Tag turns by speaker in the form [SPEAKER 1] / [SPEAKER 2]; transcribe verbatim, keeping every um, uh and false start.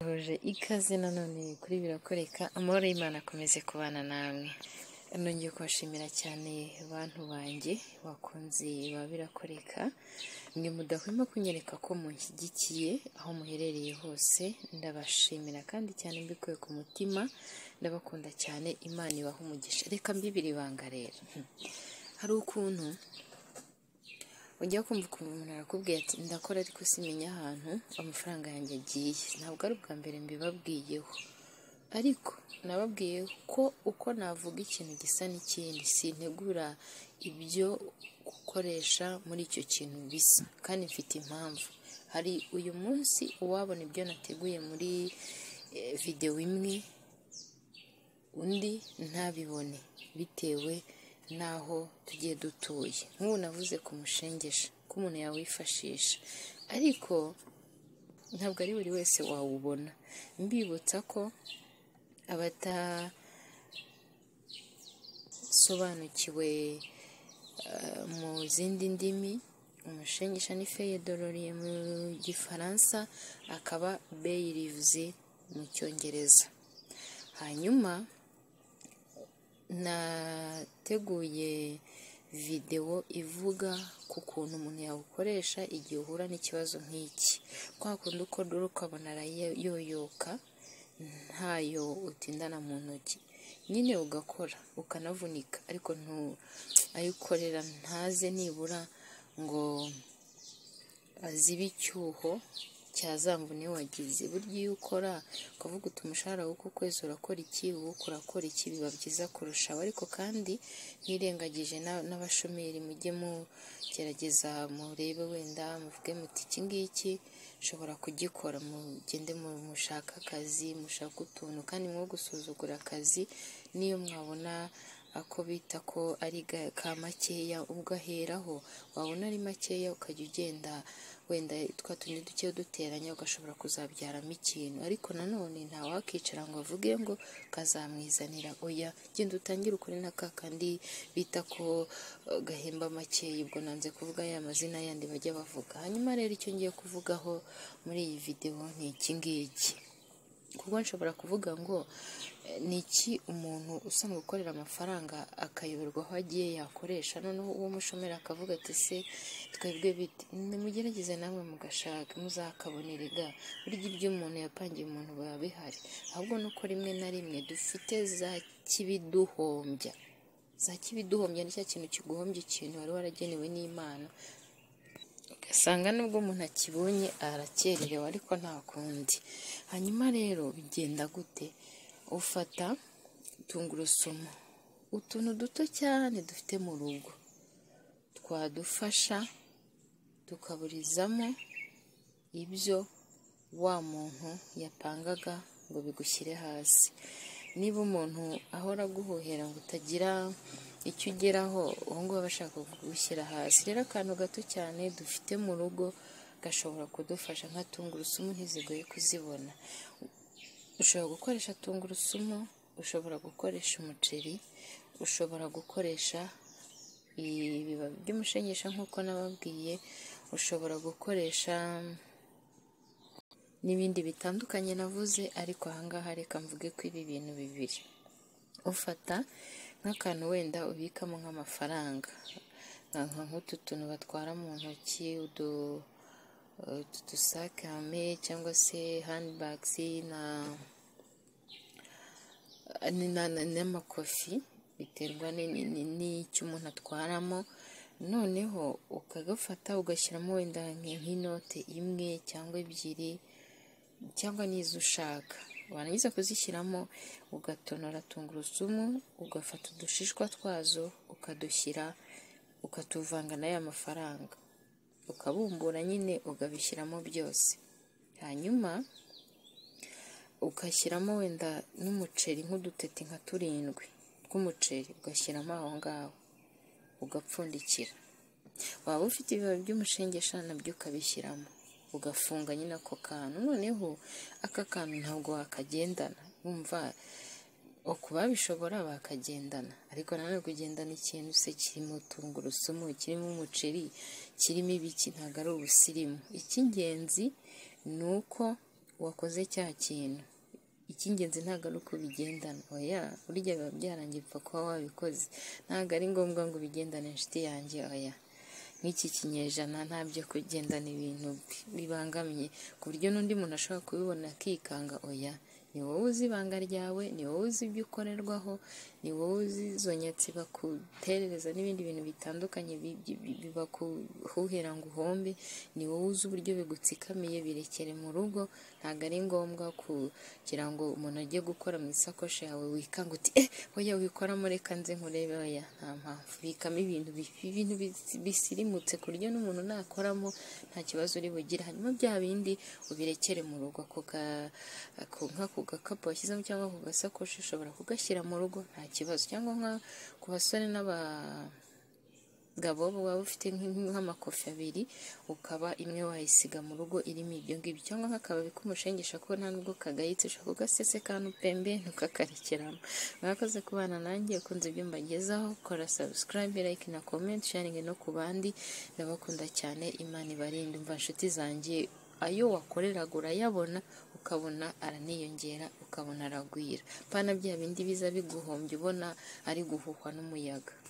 [SPEAKER 1] Huje ikaze nanone kuri birakoreka, amahoro y'Imana akomeze kubana namwe. Nongeye kubashimira cyane bantu banjye bakunze ba birakoreka, mwe mudahwema kunyereka ko munshyigikiye aho muherereye hose. Ndabashimira kandi cyane mbikuye ku mutima, ndabakunda cyane. Imana ibaha umugisha. Reka mbibiri ibanga rero, hari ukuntu ujya kumva ukuntu umuntu arakubwiye ati ndakora ariko simenya ahantu amafaranga yanjye agiye. Ntabwo ari ubwa mbere mbibabwiyeho, ariko nababwiye ko uko navuga ikintu gisa n'ikindi, sintegura ibyo gukoresha muri icyo kintu bisa, kandi mfite impamvu. Hari uyu munsi uwabona ibyo nateguye muri videwo imwe, undi ntabibone bitewe naho tugiye dutuye. Nk'ubu navuze ku mushengesha ko umuntu yawifashisha, ariko ntabwo ari buri wese wawubona. Mbibutsa ko abatasobanukiwe mu zindi ndimi, umushengesha ni feye dororiye mu gifaransa, akaba beyirivuze mu cyongereza. Hanyuma nateguye videwo ivuga ku kuntu umuntu yawukoresha igihe uhura n'ikibazo nk'iki. Kwa kundi ukora ukabona arayoyoka ntayo utindana mu ntoki, nyine ugakora ukanavunika, ariko ntuayikorera ntaze nibura ngo azibe icyuho cyazamvune wagize. Burya iyo ukora ukavuga uti umushahara w'uko kwezi urakora iki, uwuko urakora iki, biba byiza kurushaho. Ariko kandi nirengagije n'abashomeri, mujye mugerageza murebe, wenda muvuge muti iki ngiki nshobora kugikora, mugende mushaka akazi, mushaka utuntu, kandi mwo gusuzugura akazi. Niyo mwabona ako bita ko ari ka makeya ugaheraho, wabona ari makeya ukajya ugenda wenda twa tundi duke duteranya, ugashobora kuzabyaramo ikintu. Ariko nanone nta wakicara ngo avuge ngo kazamwizanira. Oya, genda utangire ukuri na ka kandi bita ko gahemba makeya. Ubwo nanze kuvuga ya mazina yandi bajya bavuga. Hanyuma rero icyo ngiye kuvugaho muri iyi videwo ni iki ngiki, kuko nshobora kuvuga ngo ni iki umuntu usanga gukorera amafaranga akayoberwa aho agiye yakoresha, noneho uwo mushomeri akavuga ati se twebwe bite? Nimugerageze namwe mugashaka muzakabonere ga. Burya ibyo umuntu yapangiye umuntu biba bihari, ahubwo nuko rimwe na rimwe dufite za kibiduhombya. Za kibiduhombya ni cya kintu kiguhombya ikintu wari waragenewe n'Imana, ugasanga nubwo umuntu akibonye arakererewe, ariko nta kundi. Hanyuma rero bigenda gute? Ufata tungurusumu, utuntu duto cyane dufite mu rugo, twadufasha tukaburizamo ibyo wa muntu yapangaga ngo bigushyire hasi. Niba umuntu ahora aguhohera ngo utagira icyo ugeraho, uwo nguwo aba ashaka kugushyira hasi. Rero akantu gato cyane dufite mu rugo gashobora kudufasha. Nka tungurusumu ntizigoye kuzibona. Ushobora gukoresha tungurusumu, ushobora gukoresha umuceri, ushobora gukoresha ibibabi by'umushengesha nk'uko nababwiye, ushobora gukoresha n'ibindi bitandukanye navuze. Ariko ahangaha reka mvuge ko ibi bintu bibiri. Ufata nk'akantu wenda ubikamo nk'amafaranga, nk'utu tuntu batwara mu ntoki, udu dusakame cyangwa se handbags n'amakofi, biterwa n'icyo umuntu atwaramo. Noneho ukagafata ugashyiramo wenda nk'inote imwe cyangwa ebyiri cyangwa n'izo ushaka. Warangiza kuzishyiramo ugatonora tungurusumu, ugafata udushishwa twazo ukadushyira, ukatuvanga n'aya mafaranga, ukabumbura nyine ukabishyiramo byose. Hanyuma ugashyiramo wenda n'umuceri, nk'udutete nka turindwi tw'umuceri, ugashyiramo aho ngaho, ugapfundikira. Waba ufite ibibabi by'umushengesha nabyo ukabishyiramo, ugafunga nyine ako kantu. Noneho aka kantu ntabwo wakagendana, wumva ukubabishobora bakagendana, ariko nanone kugendana ikintu se kirimo tungurusumu, kirimo umuceri, kirimo ibiki, ntabwo ari ubusirimu. Icy'ingenzi ni uko wakoze cya kintu. Icy'ingenzi ntabwo ari uko bigendana, oya burya biba byarangiye upfa kuba wabikoze, ntabwo ari ngombwa ngo ubigendane inshuti yanjye, oya. Nk'iki kinyejana nta byo kugendana ibintu bibangamiye ku buryo n'undi muntu ashobora kubibona akikanga, oya. Ni wowe uzi ibanga ryawe, ni wowe uzi ibyo ukorerwaho, ni wowe uzi izo nyatsi bakuterereza n'ibindi bintu bitandukanye bibakuhuhira ngo uhombe, ni wowe uzi uburyo bigutsikamiye, birekere mu rugo. Ntabwo ari ngombwa kugira ngo umuntu ajye gukora mu isakoshi yawe wikanga uti eh oya wikoramo reka nze nkurebe, oya nta mpamvu. Bikamo ibintu ibintu bisirimutse ku buryo n'umuntu nakoramo nta kibazo uri bugire, hanyuma bya bindi ubirekere mu rugo. Ako nka ku gakapu washyizemo cyangwa ku gasakoshi ushobora kugashyira mu rugo nta kibazo, cyangwa nka ku basore n'abagabo waba ufite nk'amakofi abiri ukaba imwe wayisiga mu rugo irimo ibyo ngibyo, cyangwa nk'akababi k'umushengesha ko nta nubwo kagayitse ushaka kugasese kantu pembe ntukakarekeramo. Mwakoze kubana nanjye, ukunze ibyo mbagezaho, kora subscribe, like na comment, sharing no ku bandi. Ndabakunda cyane, Imana ibarinde. Umva nshuti zanjye, ayo wakoreraga urayabona, ukabona araniyongera, ukabona aragwira, pana bya bindi biza biguhombya ubona ari guhuhwa n'umuyaga.